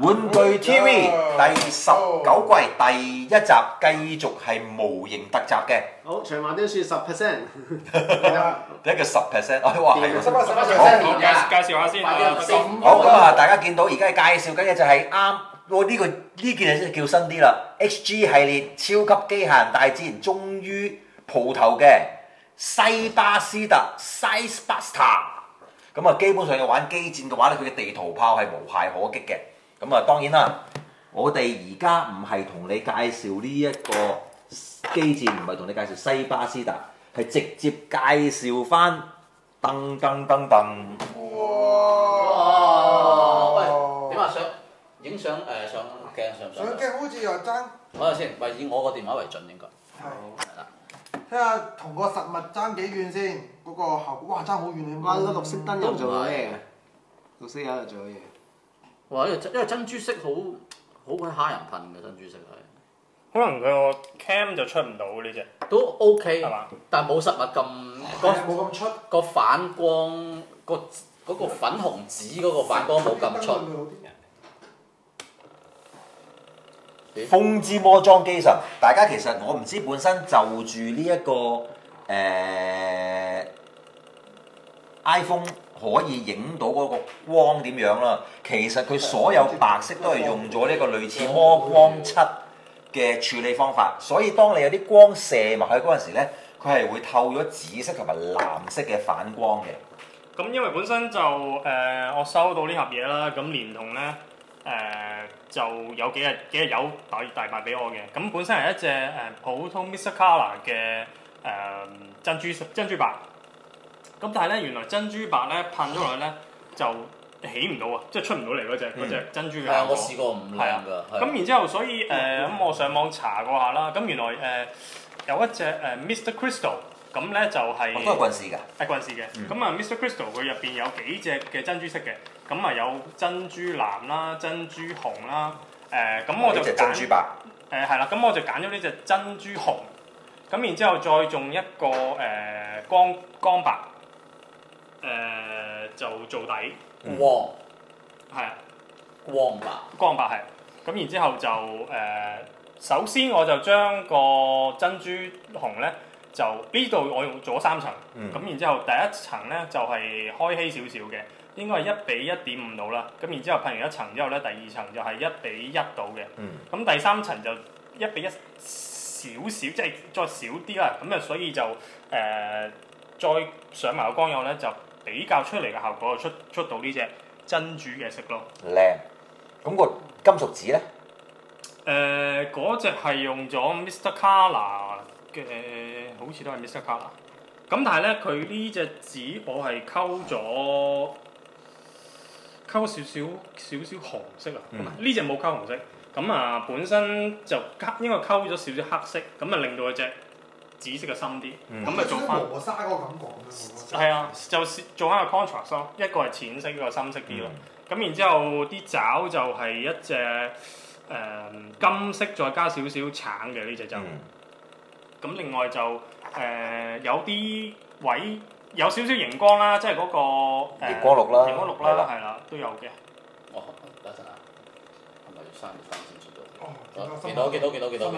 玩具 TV 第19季第1集繼續係模型特集嘅。 好，長話短説10%。 第一個10%，哇係 10% 介紹下先。 好咁啊！大家見到而家介紹緊嘅就係啱呢件嘢先叫新啲啦。HG 系列超級機械人大戰終於蒲頭嘅西巴斯特 Size Buster。咁啊，基本上要玩機戰嘅話咧，佢嘅地圖炮係無懈可擊嘅。咁啊，當然啦，我哋而家唔係同你介紹呢一個機戰，唔係同你介紹西巴斯特，係直接介紹翻噔。 哇！喂，點啊？相影相上鏡上唔上？ 上鏡好似又爭。 睇下先，喂，以我個電話為準應該。係啦。 睇下同個實物爭幾遠先，嗰個效果哇爭好遠你。 哇！呢個綠色燈又做咗咩嘅？綠色又做咗嘢。 哇！因為珍珠色好鬼蝦人噴嘅珍珠色係。 可能佢個 cam 就出唔到呢只。 都 OK 係嘛？ 但冇實物咁冇咁出。 個反光嗰個粉紅紫嗰個反光冇咁出。 風之魔裝機神，大家其實我唔知本身就住呢一個iPhone 可以影到嗰個光點樣啦。其實佢所有白色都係用咗呢個類似魔光漆嘅處理方法，所以當你有啲光射埋去嗰陣時咧，佢係會透咗紫色同埋藍色嘅反光嘅。 咁因為本身就我收到呢盒嘢啦，咁連同咧就有幾日有大賣俾我嘅。咁本身係一隻普通 Mr. Color 嘅珍珠白。咁但係咧，原來珍珠白咧噴咗落去咧就起唔到啊，即係出唔到嚟嗰隻珍珠嘅效果。 我試過唔靚㗎。 咁然之後，所以咁我上網查過下啦。咁原來有一隻Mr. Crystal， 咁咧就係都係棍式㗎。 係棍式嘅。咁啊 Mr. Crystal 佢入邊有幾隻嘅珍珠色嘅。咁啊有珍珠藍啦、珍珠紅啦。咁我就揀珍珠白。 係啦，咁我就揀咗呢隻珍珠紅。咁然之後再種一個光白。就做底， 光係啊， 光白係，咁然之後就首先我就將個珍珠紅咧，就呢度我用咗3層，咁然之後第一層咧就係開稀少少嘅，應該係1:1.5度啦，咁然之後噴完一層之後咧，第二層就係1:1度嘅，咁第三層就1:1少少，即係再少啲啦，咁啊所以就再上埋個光油咧就。比較出嚟嘅效果就出到呢隻珍珠嘅色咯。 靚，咁個金屬紙咧？ 嗰隻係用咗 Mr. Color 嘅，好似都係 Mr. Color。咁但係咧，佢呢隻紙我係溝少少紅色啊。呢隻冇溝紅色，咁啊本身就應該溝咗少少黑色，咁啊令到佢隻紫色嘅深啲，咁啊做翻磨砂嗰個感覺係啊，就做翻個 contrast 咯，一個係淺色，一個係深色啲咯。咁然之後啲爪就係一隻金色，再加少少橙嘅呢隻就。咁另外就有啲位有少少熒光啦，即係嗰個熒光綠啦， 係啦，都有嘅。 哦，等一陣啊，係咪要刪先知道？哦，見到。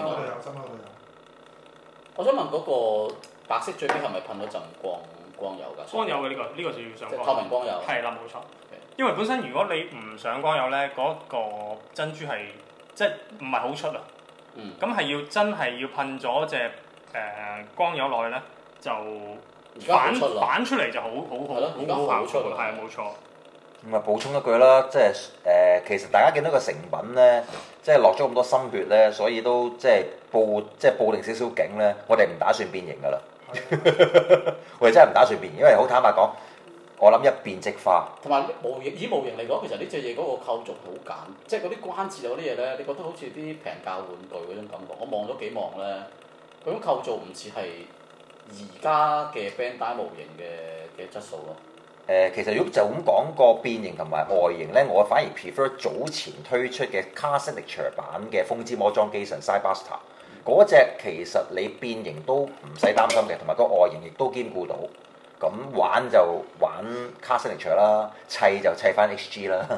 我想問嗰個白色最尾係咪噴咗陣光油㗎？ 光油嘅呢個就要上光。 透明光油。 係啦，冇錯。因為本身如果你唔上光油咧，嗰個珍珠係即係唔係好出啊。咁係真係要噴咗隻光油落去咧，就反出嚟就好效果。係啊，冇錯。 咁啊，補充一句啦，即係其實大家見到個成品咧，即係落咗咁多心血咧，所以都即係報定少少警咧，我哋唔打算變形噶啦，我哋真係唔打算變形，因為好坦白講，我諗一變即化。 同埋以模型嚟講，其實呢隻嘢嗰個構造好簡，即係嗰啲關節嗰啲嘢咧，你覺得好似啲平價玩具嗰種感覺。我望咗幾望咧，嗰種構造唔似係而家嘅 Bandai 模型嘅質素咯。 其實如果就咁講個變形同埋外形咧，我反而 prefer 早前推出嘅 Car Signature 版嘅風之魔裝機神 Size Buster 嗰隻，其實你變形都唔使擔心嘅，同埋個外形亦都兼顧到。咁玩就玩 Car Signature 啦，砌就砌翻 HG 啦。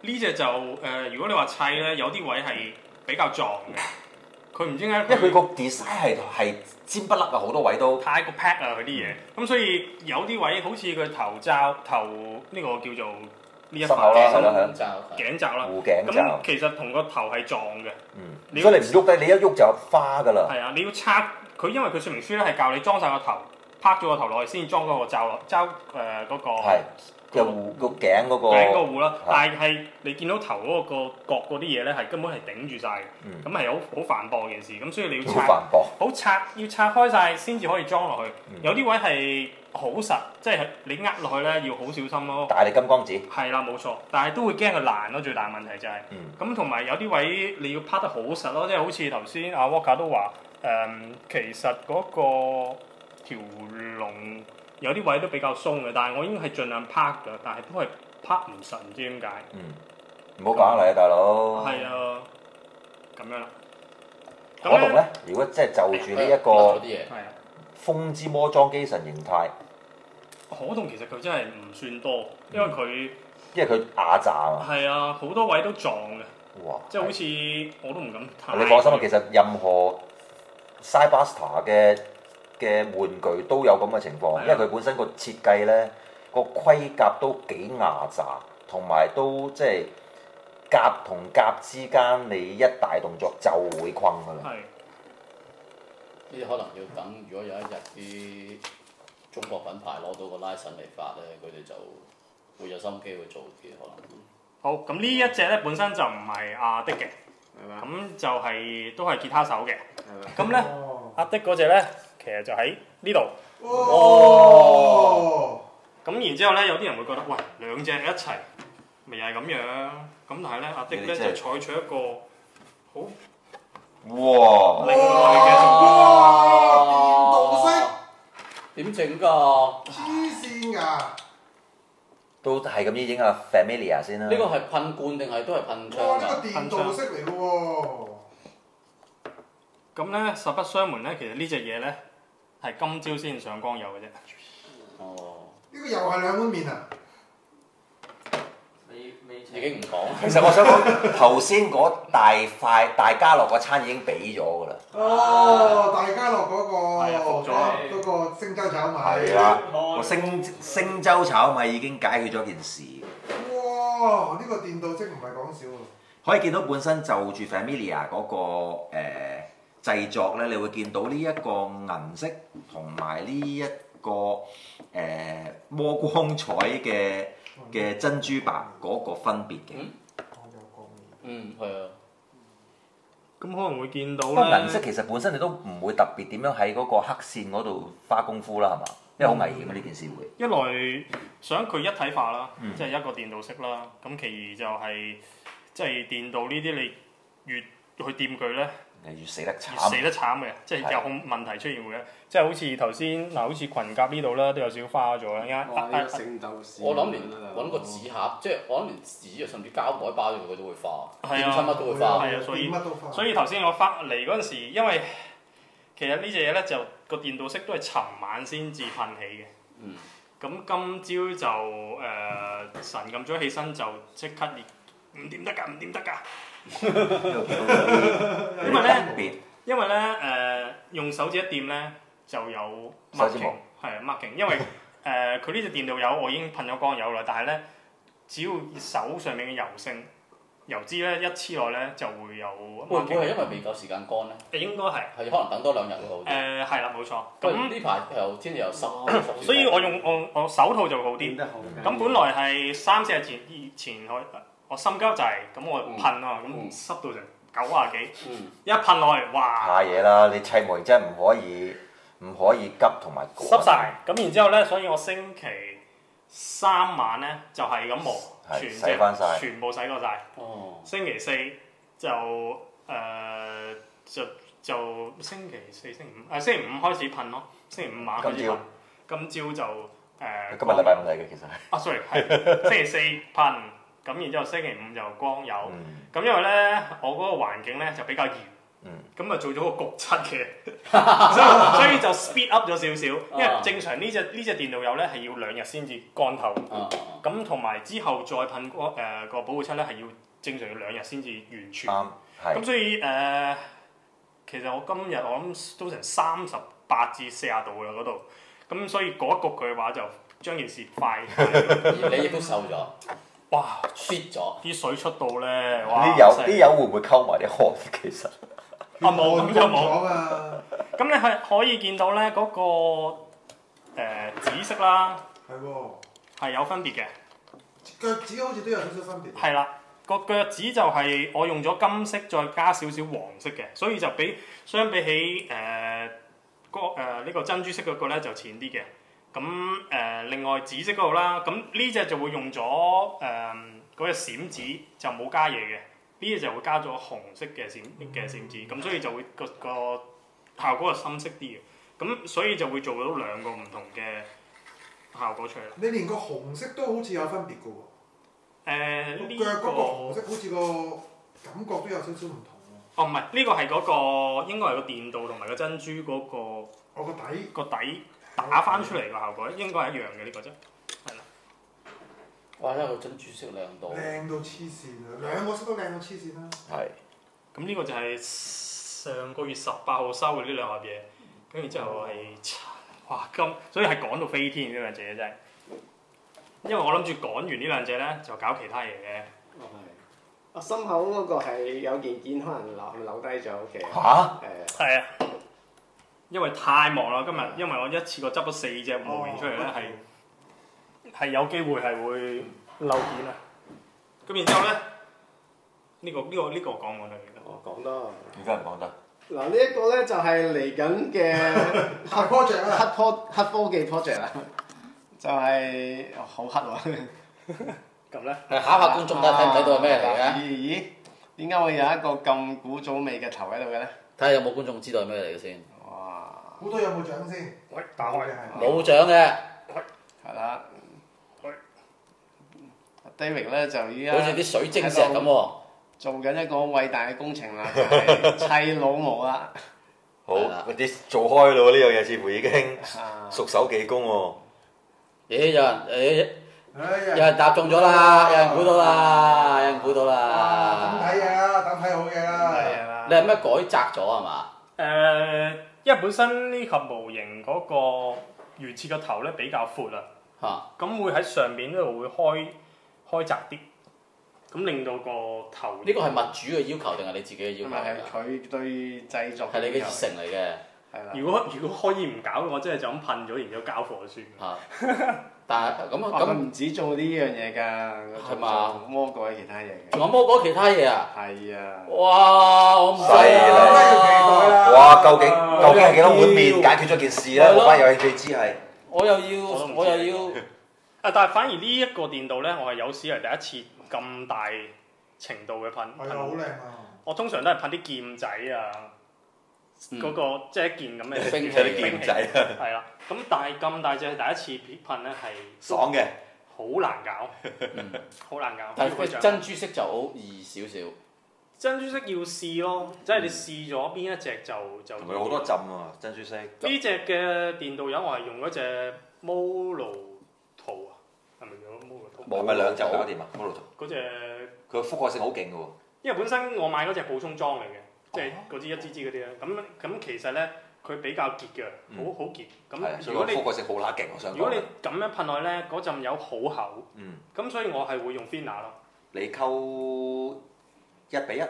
呢隻就如果你話砌咧，有啲位係比較撞嘅，佢唔知點解因為佢個 design 係尖不甩啊，好多位都。 太過 pack 啊佢啲嘢，咁所以有啲位好似佢頭呢個叫做呢一心口啦塊係啦頸罩啦， 護頸罩咁其實同個頭係撞嘅。 如果你唔喐低，你一喐就花㗎啦。 係啊，你要拆佢，因為佢說明書咧係教你裝晒個頭，拍咗個頭落去先裝嗰個罩落，嗰個係個護個頸嗰個。 頂嗰個護啦。但係你見到頭嗰個角嗰啲嘢咧係根本係頂住晒嘅，咁係好繁駁嘅件事。咁所以你要拆，要拆開晒先至可以裝落去。有啲位係好實，即係你握落去咧要好小心咯。 大力金剛指。 係啦，冇錯，但係都會驚佢爛咯。最大問題就係咁，同埋有啲位你要拍得好實咯，即係好似頭先阿 Walker 都話其實嗰個條龍有啲位都比較鬆嘅，但係我已經係盡量拍㗎，但係都係拍唔實，唔知點解。 唔好講嚟啊，大佬。 係啊，咁樣啦。 可動咧，如果即係就住呢一個風之魔裝機神形態， 可動其實佢真係唔算多，因為佢壓榨啊。 係啊，好多位都撞嘅。 哇！ 即係好似我都唔敢睇。 你放心啊，其實任何 Sidebuster 嘅玩具都有咁嘅情況，因為佢本身個設計咧，個盔甲都幾壓榨，同埋都即係甲同甲之間，你一大動作就會困㗎啦。 呢啲可能要等，如果有一日啲中國品牌攞到個 license 嚟發咧，佢哋就會有心機去做啲可能。 好，咁呢一隻咧本身就唔係阿的嘅，咁就都係吉他手嘅。咁咧阿的嗰隻咧，其實就喺呢度。咁然之後咧，有啲人會覺得，喂，兩隻一齊，咪又係咁樣。咁但係咧，阿的咧就採取一個好另外嘅電動式點整㗎？ 黐線㗎！ 都係咁樣影下 Familia 先啦。 呢個係噴罐定係都係噴槍哇！呢㗎？ 個電動式嚟嘅喎。 咁咧，實不相瞞咧，其實呢隻嘢咧係今朝先上光有嘅啫。 哦。 呢個又係兩碗麵啊！ 已經唔講。 其實我想講頭先嗰大塊大家樂嗰餐已經俾咗㗎啦。 大家樂嗰個星洲炒米。 係啦，個星洲炒米已經解決咗件事。 哇！呢個電動式唔係講笑喎。 可以見到本身就住 Familia 嗰個製作咧，你會見到呢一個銀色同埋呢一個魔光彩嘅珍珠白嗰個分別嘅。 係啊。 咁可能會見到不過咧。 銀色其實本身你都唔會特別點樣喺嗰個黑線嗰度花功夫啦，係嘛？因為好危險啊！呢件事會。 一來想佢一體化啦，即係一個電導式啦。咁其二就係即係電導呢啲，你越去掂佢咧， 越死得慘。 越死得慘嘅，即係有問題出現會咧。即係好似頭先嗱，好似裙甲呢度啦，都有少少花咗啦。 我諗連揾個紙盒，即係我諗連紙啊，甚至膠袋包住佢都會花， 係啊， 乜都會花。 係啊，所以頭先我翻嚟嗰陣時，因為其實呢隻嘢咧就個電導式都係尋晚先至噴起嘅。咁今朝就神咁早起身就即刻唔掂得㗎，唔掂得㗎。因為咧用手指一掂咧就有 marking， 係 marking， 因為佢呢隻電導油我已經噴咗光油啦，但係咧只要手上面嘅油脂咧一黐落咧就會有 marking。 會唔會係因為未夠時間乾咧？ 應該係可能等多2日咯。 係啦，冇錯。 咁呢排天氣又濕， 所以我用我手套就會好啲。咁本來係3-4日前我心急就係咁我噴啊，咁濕到成90幾，一噴落去，哇！ 怕嘢啦，你砌模型真係唔可以急同埋趕。 濕晒，咁然之後咧，所以我星期3晚咧就係咁磨，全部洗過晒。星期4就星期4、星期5，星期5開始噴咯，星期5晚開始噴。今朝就今日禮拜5嚟嘅其實係。 sorry， 係星期4噴。咁然之後星期5就光有，咁因為咧我嗰個環境咧就比較熱， 咁啊做咗個焗漆嘅，所以就 speed up 咗少少。因為正常呢隻電導油咧係要2日先至乾透，咁同埋之後再噴個保護漆咧係要正常要2日先至完全。咁所以其實我今日我諗都成38至40度啦嗰度，咁所以焗一焗佢嘅話就將件事快。 而你亦都瘦咗， 哇 fit 咗， 啲水出到咧，哇！ 啲油會唔會溝埋啲汗？其實冇咁就冇。 啊！ 咁你係可以見到咧嗰個紫色啦， 係喎， 係有分別嘅。 腳趾好似都有少少分別。 係啦，個腳趾就係我用咗金色再加少少黃色嘅，所以就相比起呢個珍珠色嗰個咧就淺啲嘅。咁另外紫色嗰度啦，咁呢隻就會用咗嗰隻閃子就冇加嘢嘅，呢隻就會加咗紅色嘅閃子，咁所以就會個效果係深色啲嘅，咁所以就會做到2個唔同嘅效果出嚟。 你連個紅色都好似有分別嘅喎。 呢腳嗰個紅色好似個感覺都有少少唔同喎。 哦，唔係，呢個係嗰個應該係個電導同埋個珍珠嗰個。 我個底打翻出嚟個效果應該係一樣嘅呢個啫，係啦。 哇！呢個珍珠色靚到， 靚到黐線啊！2個色都靚到黐線啦。 係。 咁呢個就係上個月18號收嘅呢2盒嘢，跟住之後係哇所以係趕到飛天呢兩隻嘢真係。因為我諗住趕完呢兩隻咧，就搞其他嘢嘅。 我心口嗰個係有件件可能留低咗屋企。 嚇？ 係啊。因為太忙啦，今日因為我一次過執咗4隻模型出嚟咧，係有機會係會漏件啊。咁然之後咧，呢個我講唔講得？ 我講得。 而家唔講得。 嗱呢一個咧就係嚟緊嘅黑 project 啊， 黑科技 project 啊，就係好黑喎。 咁咧？ 考下觀眾睇唔睇到係咩嚟嘅？ 咦？點解會有一個咁古早味嘅頭喺度嘅咧？ 睇下有冇觀眾知道係咩嚟嘅先。 估到有冇獎先？ 喂，打開冇獎嘅。 係啦。David 咧就依家好似啲水晶石咁喎。 做緊一個偉大嘅工程啦，就係砌老模啦。 好，啲做開咯喎，呢樣嘢似乎已經熟手技工喎。 咦！有人答中咗啦，有人估到啦，有人估到啦。 等睇嘢啦，等睇好嘢啦。 你係咩改窄咗係嘛？ 因為本身呢盒模型嗰個原設個頭咧比較闊啊，咁會喺上邊呢度會開窄啲，咁令到個頭。呢個係物主嘅要求定係你自己嘅要求？ 係佢對製作。 係你嘅熱誠嚟嘅。 係啦。 如果可以唔搞嘅，我真係就咁噴咗，然之後交貨就算。 但係咁唔止做呢樣嘢㗎， 係嘛？ 魔改其他嘢嘅。 仲有魔改其他嘢啊？ 係啊！ 哇！我唔犀利！哇！究竟係幾多碗麵解決咗件事咧？我班有興趣知係。我又要。 但係反而呢一個電導咧，我係有史以來第一次咁大程度嘅噴。 係啊！好靚啊！ 我通常都係噴啲劍仔啊，嗰個即係一件咁嘅兵器劍仔啊。 係啦，咁但係咁大隻第一次噴咧係爽嘅， 好難搞，好難搞。 但係珍珠色就好易少少。 珍珠色要試咯，即係你試咗邊一隻就。 同埋好多浸啊！珍珠色。呢隻嘅電導油我係用嗰隻 Molo 圖啊，係咪叫 Molo 圖？ 冇咪2隻搞掂啊 ！Molo 圖。 嗰隻。 佢覆蓋性好勁嘅喎。 因為本身我買嗰隻補充裝嚟嘅，即係嗰支一支支嗰啲咧。咁其實咧，佢比較結嘅，好結。咁如果你覆蓋性好乸勁，我想講。 如果你咁樣噴落去咧，嗰陣油好厚。咁所以我係會用 thinner 咯。 你溝1比1。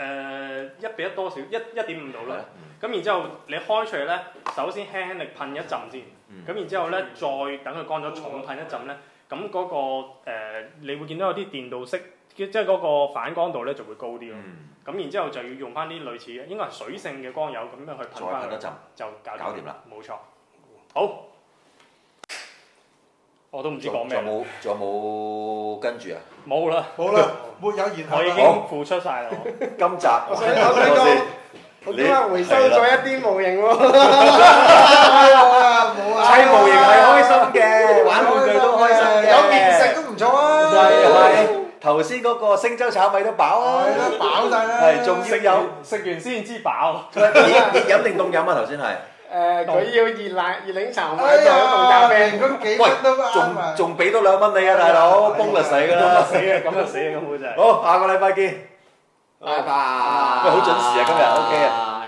1比1多少1.5度啦。咁然之後你開出嚟咧，首先輕輕力噴一陣先。咁然之後咧，再等佢乾咗，重噴一陣咧，咁嗰個你會見到有啲電導色。即係嗰個反光度咧就會高啲咯，咁然之後就要用翻啲類似嘅，應該係水性嘅光油咁樣去噴翻佢，就搞掂啦。冇錯，好，我都唔知講咩。 仲有冇跟住啊？ 冇啦，沒有然後。 我已經付出晒啦。 今集我想講，我今日回收咗一啲模型喎。 砌模型係開心嘅，玩玩具都開心嘅， 有麵食都唔錯啊。 係。頭先先嗰個星洲炒米都飽啊， 係啦，飽晒啦。 係仲要有食完先知飽。 熱飲定凍飲啊？頭先係。 佢要熱檸茶買哎咗凍咖呀， 啡。 平均幾蚊都啱啊！ 仲俾多2蚊你啊，大佬，崩就死㗎啦！ 死啊！咁就死啊！根本就係。 好，下個禮拜見。 拜拜。 喂，好準時啊，今日 OK 啊。